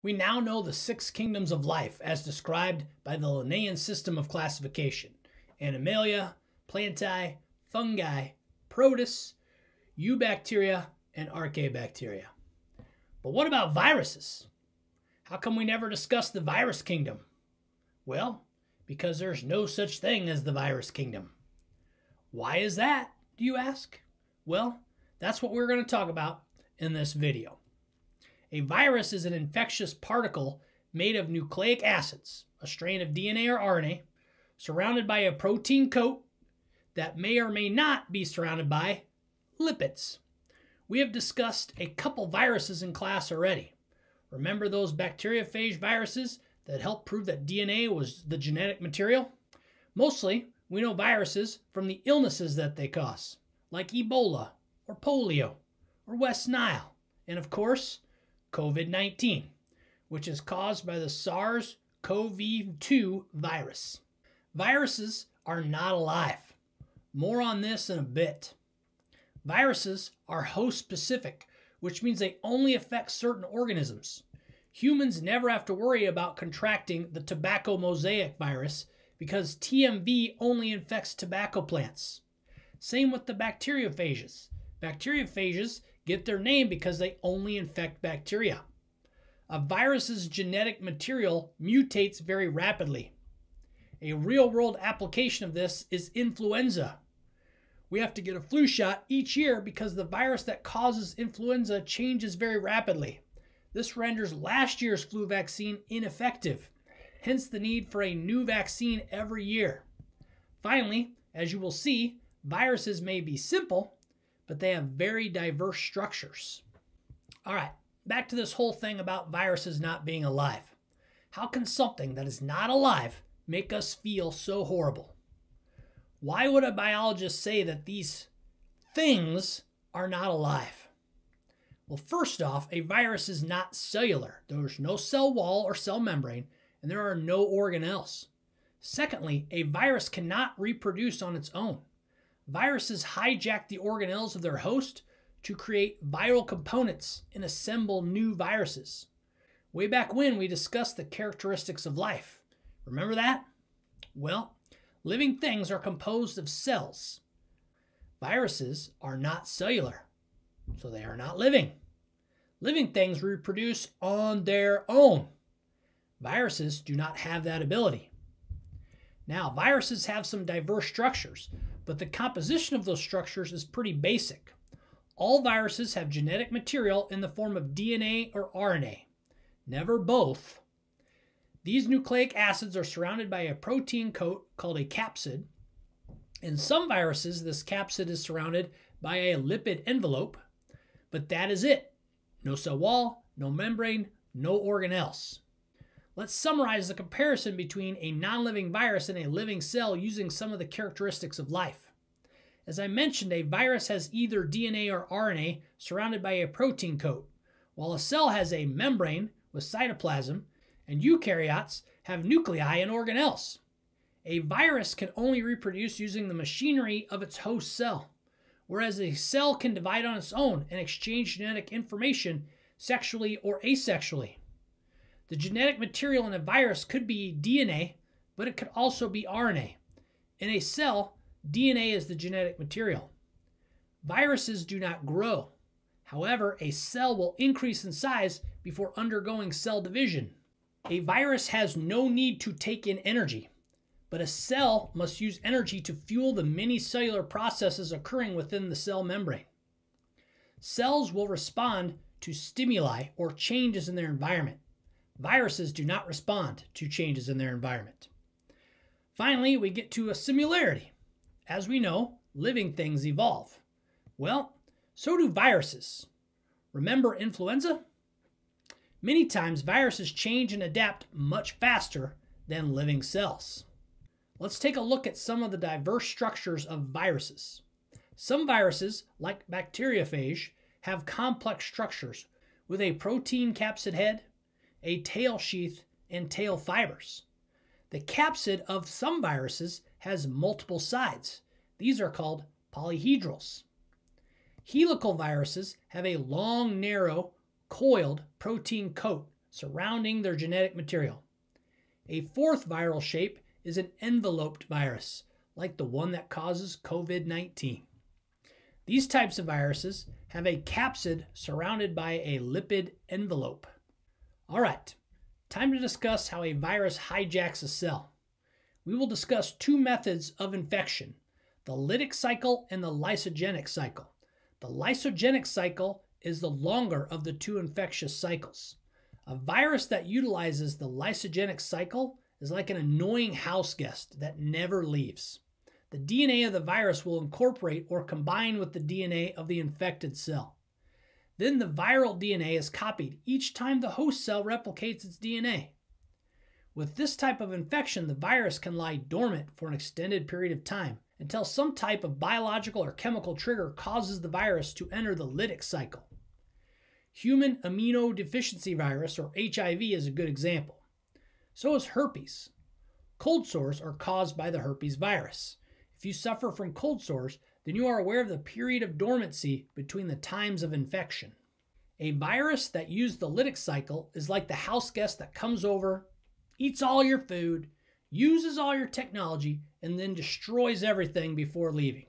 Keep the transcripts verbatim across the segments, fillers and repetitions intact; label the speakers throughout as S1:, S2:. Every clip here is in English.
S1: We now know the six kingdoms of life as described by the Linnaean system of classification: Animalia, Plantae, Fungi, Protists, Eubacteria, and Archaebacteria. But what about viruses? How come we never discussed the virus kingdom? Well, because there's no such thing as the virus kingdom. Why is that, do you ask? Well, that's what we're going to talk about in this video. A virus is an infectious particle made of nucleic acids, a strain of D N A or R N A, surrounded by a protein coat that may or may not be surrounded by lipids. We have discussed a couple viruses in class already. Remember those bacteriophage viruses that helped prove that D N A was the genetic material? Mostly, we know viruses from the illnesses that they cause, like Ebola, or polio, or West Nile, and of course, COVID nineteen, which is caused by the SARS CoV two virus. Viruses are not alive. More on this in a bit. Viruses are host-specific, which means they only affect certain organisms. Humans never have to worry about contracting the tobacco mosaic virus because T M V only infects tobacco plants. Same with the bacteriophages. Bacteriophages get their name because they only infect bacteria. A virus's genetic material mutates very rapidly. A real-world application of this is influenza. We have to get a flu shot each year because the virus that causes influenza changes very rapidly. This renders last year's flu vaccine ineffective, hence the need for a new vaccine every year. Finally, as you will see, viruses may be simple, but they have very diverse structures. All right, back to this whole thing about viruses not being alive. How can something that is not alive make us feel so horrible? Why would a biologist say that these things are not alive? Well, first off, a virus is not cellular. There's no cell wall or cell membrane, and there are no organelles. Secondly, a virus cannot reproduce on its own. Viruses hijack the organelles of their host to create viral components and assemble new viruses. Way back when, we discussed the characteristics of life. Remember that? Well, living things are composed of cells. Viruses are not cellular, so they are not living. Living things reproduce on their own. Viruses do not have that ability. Now, viruses have some diverse structures, but the composition of those structures is pretty basic. All viruses have genetic material in the form of D N A or R N A, never both. These nucleic acids are surrounded by a protein coat called a capsid. In some viruses, this capsid is surrounded by a lipid envelope, but that is it. No cell wall, no membrane, no organelles. Let's summarize the comparison between a non-living virus and a living cell using some of the characteristics of life. As I mentioned, a virus has either D N A or R N A surrounded by a protein coat, while a cell has a membrane with cytoplasm, and eukaryotes have nuclei and organelles. A virus can only reproduce using the machinery of its host cell, whereas a cell can divide on its own and exchange genetic information sexually or asexually. The genetic material in a virus could be D N A, but it could also be R N A. In a cell, D N A is the genetic material. Viruses do not grow. However, a cell will increase in size before undergoing cell division. A virus has no need to take in energy, but a cell must use energy to fuel the many cellular processes occurring within the cell membrane. Cells will respond to stimuli or changes in their environment. Viruses do not respond to changes in their environment. Finally, we get to a similarity. As we know, living things evolve. Well, so do viruses. Remember influenza? Many times, viruses change and adapt much faster than living cells. Let's take a look at some of the diverse structures of viruses. Some viruses, like bacteriophage, have complex structures with a protein capsid head, a tail sheath, and tail fibers. The capsid of some viruses has multiple sides. These are called polyhedrals. Helical viruses have a long, narrow, coiled protein coat surrounding their genetic material. A fourth viral shape is an enveloped virus, like the one that causes COVID nineteen. These types of viruses have a capsid surrounded by a lipid envelope. All right, time to discuss how a virus hijacks a cell. We will discuss two methods of infection, the lytic cycle and the lysogenic cycle. The lysogenic cycle is the longer of the two infectious cycles. A virus that utilizes the lysogenic cycle is like an annoying house guest that never leaves. The D N A of the virus will incorporate or combine with the D N A of the infected cell. Then the viral D N A is copied each time the host cell replicates its D N A. With this type of infection, the virus can lie dormant for an extended period of time until some type of biological or chemical trigger causes the virus to enter the lytic cycle. Human immunodeficiency virus, or H I V, is a good example. So is herpes. Cold sores are caused by the herpes virus. If you suffer from cold sores, then you are aware of the period of dormancy between the times of infection. A virus that used the lytic cycle is like the house guest that comes over, eats all your food, uses all your technology, and then destroys everything before leaving.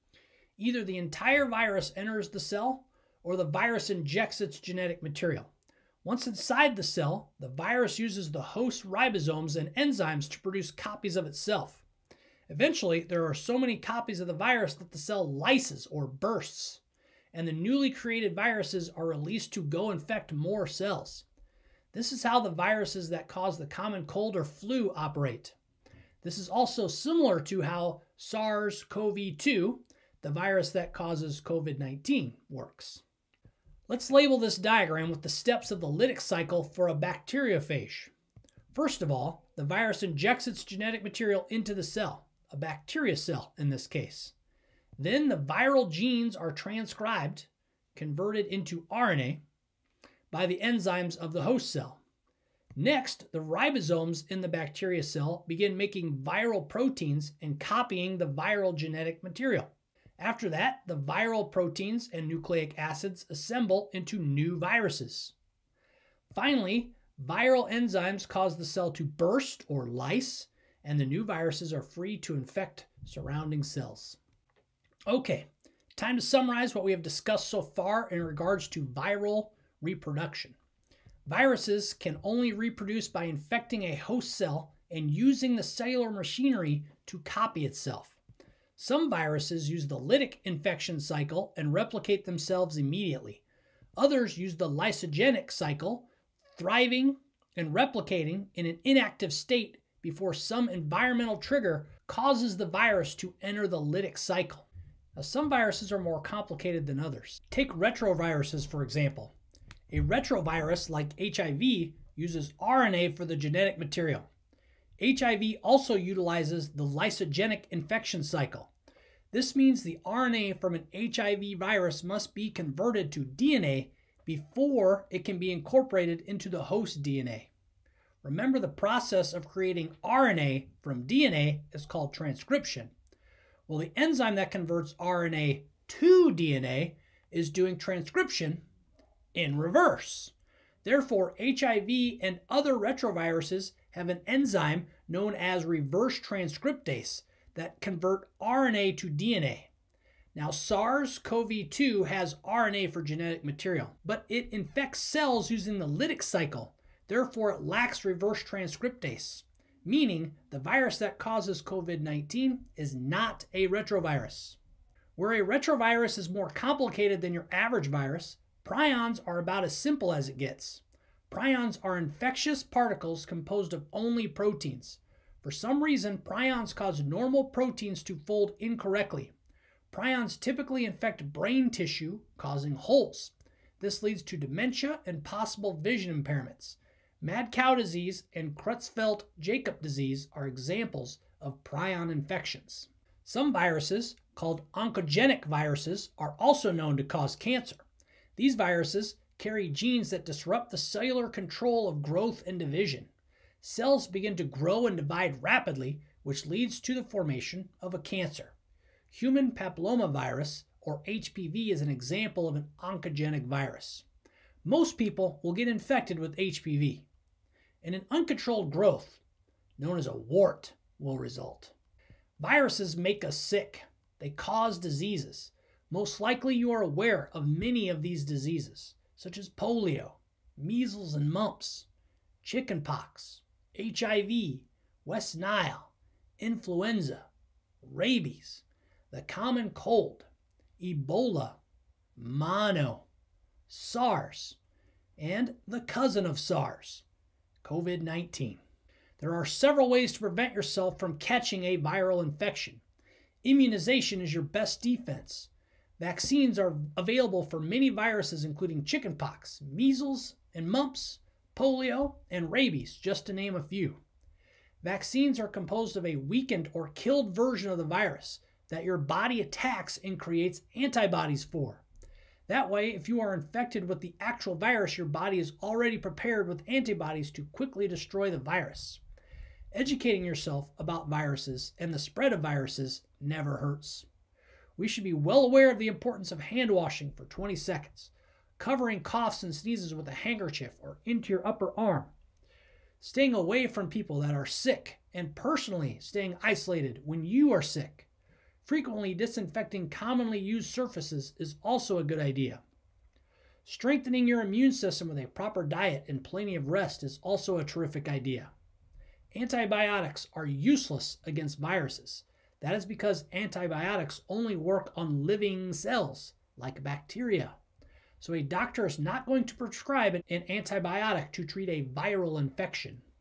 S1: Either the entire virus enters the cell, or the virus injects its genetic material. Once inside the cell, the virus uses the host ribosomes and enzymes to produce copies of itself. Eventually, there are so many copies of the virus that the cell lyses or bursts, and the newly created viruses are released to go infect more cells. This is how the viruses that cause the common cold or flu operate. This is also similar to how SARS C o V two, the virus that causes COVID nineteen, works. Let's label this diagram with the steps of the lytic cycle for a bacteriophage. First of all, the virus injects its genetic material into the cell, a bacteria cell in this case. Then the viral genes are transcribed, converted into R N A, by the enzymes of the host cell. Next, the ribosomes in the bacteria cell begin making viral proteins and copying the viral genetic material. After that, the viral proteins and nucleic acids assemble into new viruses. Finally, viral enzymes cause the cell to burst or lyse, and the new viruses are free to infect surrounding cells. Okay, time to summarize what we have discussed so far in regards to viral reproduction. Viruses can only reproduce by infecting a host cell and using the cellular machinery to copy itself. Some viruses use the lytic infection cycle and replicate themselves immediately. Others use the lysogenic cycle, thriving and replicating in an inactive state before some environmental trigger causes the virus to enter the lytic cycle. Now, some viruses are more complicated than others. Take retroviruses, for example. A retrovirus like H I V uses R N A for the genetic material. H I V also utilizes the lysogenic infection cycle. This means the R N A from an H I V virus must be converted to D N A before it can be incorporated into the host D N A. Remember, the process of creating R N A from D N A is called transcription. Well, the enzyme that converts R N A to D N A is doing transcription in reverse. Therefore, H I V and other retroviruses have an enzyme known as reverse transcriptase that convert R N A to D N A. Now, SARS C o V two has R N A for genetic material, but it infects cells using the lytic cycle. Therefore, it lacks reverse transcriptase, meaning the virus that causes COVID nineteen is not a retrovirus. Where a retrovirus is more complicated than your average virus, prions are about as simple as it gets. Prions are infectious particles composed of only proteins. For some reason, prions cause normal proteins to fold incorrectly. Prions typically infect brain tissue, causing holes. This leads to dementia and possible vision impairments. Mad cow disease and Creutzfeldt-Jakob disease are examples of prion infections. Some viruses, called oncogenic viruses, are also known to cause cancer. These viruses carry genes that disrupt the cellular control of growth and division. Cells begin to grow and divide rapidly, which leads to the formation of a cancer. Human papillomavirus, or H P V, is an example of an oncogenic virus. most people will get infected with H P V, and an uncontrolled growth, known as a wart, will result. Viruses make us sick. They cause diseases. Most likely you are aware of many of these diseases, such as polio, measles and mumps, chickenpox, H I V, West Nile, influenza, rabies, the common cold, Ebola, mono, SARS, and the cousin of SARS, COVID nineteen. There are several ways to prevent yourself from catching a viral infection. Immunization is your best defense. Vaccines are available for many viruses, including chickenpox, measles and mumps, polio, and rabies, just to name a few. Vaccines are composed of a weakened or killed version of the virus that your body attacks and creates antibodies for. That way, if you are infected with the actual virus, your body is already prepared with antibodies to quickly destroy the virus. Educating yourself about viruses and the spread of viruses never hurts. We should be well aware of the importance of hand washing for twenty seconds, covering coughs and sneezes with a handkerchief or into your upper arm, staying away from people that are sick, and personally staying isolated when you are sick. Frequently disinfecting commonly used surfaces is also a good idea. Strengthening your immune system with a proper diet and plenty of rest is also a terrific idea. Antibiotics are useless against viruses. That is because antibiotics only work on living cells, like bacteria. So a doctor is not going to prescribe an antibiotic to treat a viral infection.